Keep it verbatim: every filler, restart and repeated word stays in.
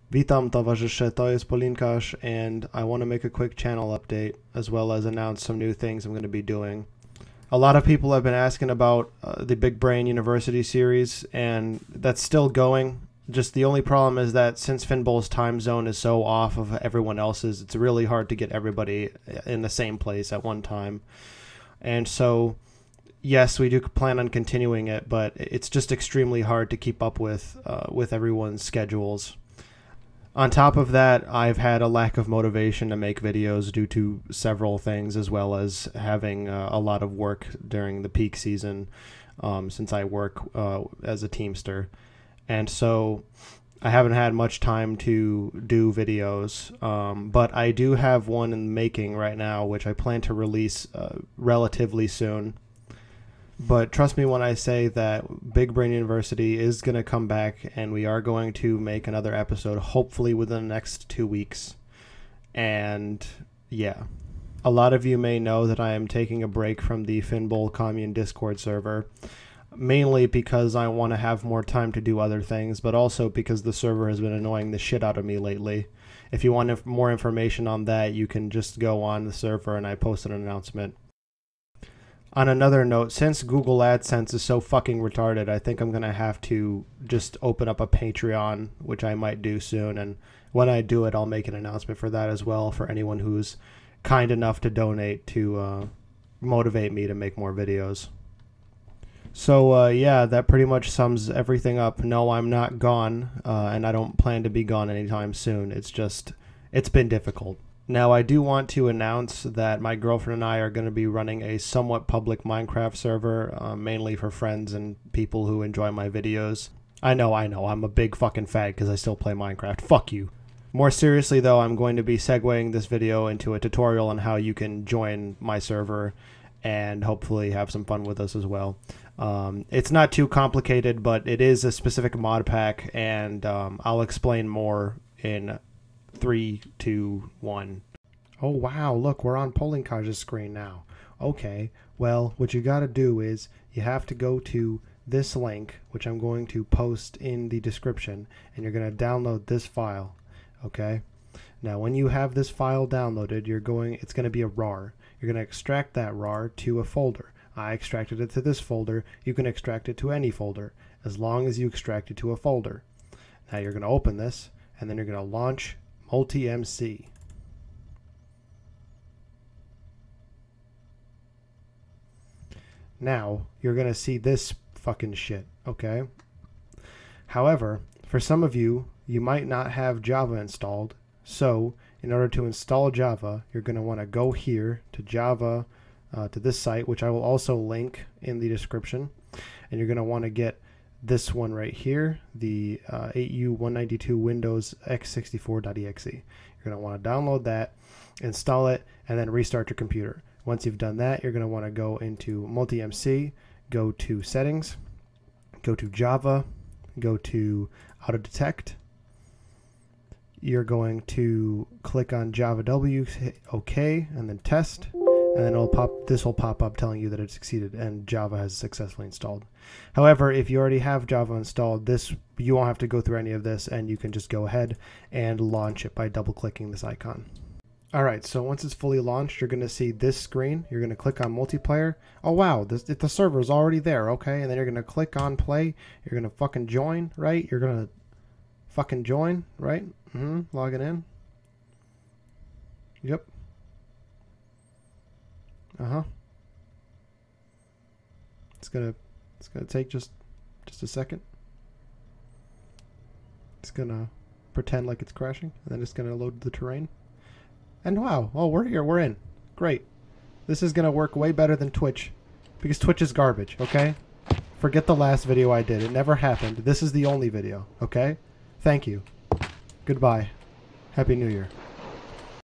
Witam towarzysze, to jest Polinkarz, and I want to make a quick channel update as well as announce some new things I'm going to be doing. A lot of people have been asking about uh, the Big Brain University series, and that's still going. Just the only problem is that since Finbol's time zone is so off of everyone else's, it's really hard to get everybody in the same place at one time. And so, yes, we do plan on continuing it, but it's just extremely hard to keep up with uh, with everyone's schedules. On top of that, I've had a lack of motivation to make videos due to several things, as well as having uh, a lot of work during the peak season, um, since I work uh, as a Teamster. And so I haven't had much time to do videos, um, but I do have one in the making right now, which I plan to release uh, relatively soon. But trust me when I say that Big Brain University is going to come back, and we are going to make another episode, hopefully within the next two weeks. And yeah, a lot of you may know that I am taking a break from the Finbol Commune Discord server, mainly because I want to have more time to do other things, but also because the server has been annoying the shit out of me lately. If you want inf- more information on that, you can just go on the server, and I posted an announcement. On another note, since Google AdSense is so fucking retarded, I think I'm going to have to just open up a Patreon, which I might do soon. And when I do it, I'll make an announcement for that as well, for anyone who's kind enough to donate to uh, motivate me to make more videos. So, uh, yeah, that pretty much sums everything up. No, I'm not gone, uh, and I don't plan to be gone anytime soon. It's just, it's been difficult. Now, I do want to announce that my girlfriend and I are going to be running a somewhat public Minecraft server, uh, mainly for friends and people who enjoy my videos. I know, I know, I'm a big fucking fag because I still play Minecraft. Fuck you. More seriously, though, I'm going to be segueing this video into a tutorial on how you can join my server and hopefully have some fun with us as well. Um, it's not too complicated, but it is a specific mod pack, and um, I'll explain more in three, two, one. Oh wow, look, we're on Polinkaj's screen now. Okay, well, what you gotta do is you have to go to this link, which I'm going to post in the description, and you're gonna download this file. Okay, now when you have this file downloaded, you're going it's gonna be a rar. You're gonna extract that rar to a folder. I extracted it to this folder. You can extract it to any folder as long as you extract it to a folder. Now you're gonna open this, and then you're gonna launch MultiMC. Now, you're going to see this fucking shit, okay? However, for some of you, you might not have Java installed, so in order to install Java, you're going to want to go here to Java, uh, to this site, which I will also link in the description, and you're going to want to get this one right here, the uh, eight U one ninety-two Windows x sixty-four dot E X E. You're going to want to download that, install it, and then restart your computer. Once you've done that, you're going to want to go into MultiMC, go to Settings, go to Java, go to Auto Detect. You're going to click on Java W, hit OK, and then Test. And then it'll pop, this will pop up telling you that it's succeeded and Java has successfully installed. However, if you already have Java installed, this you won't have to go through any of this, and you can just go ahead and launch it by double-clicking this icon. Alright, so once it's fully launched, you're going to see this screen. You're going to click on multiplayer. Oh wow, this, the server is already there, okay? And then you're going to click on play. You're going to fucking join, right? You're going to fucking join, right? Mm-hmm, logging in. Yep. Uh-huh. It's gonna it's gonna take just just a second. It's gonna pretend like it's crashing, and then it's gonna load the terrain. And wow, oh we're here, we're in. Great. This is gonna work way better than Twitch, because Twitch is garbage, okay? Forget the last video I did. It never happened. This is the only video, okay? Thank you. Goodbye. Happy New Year.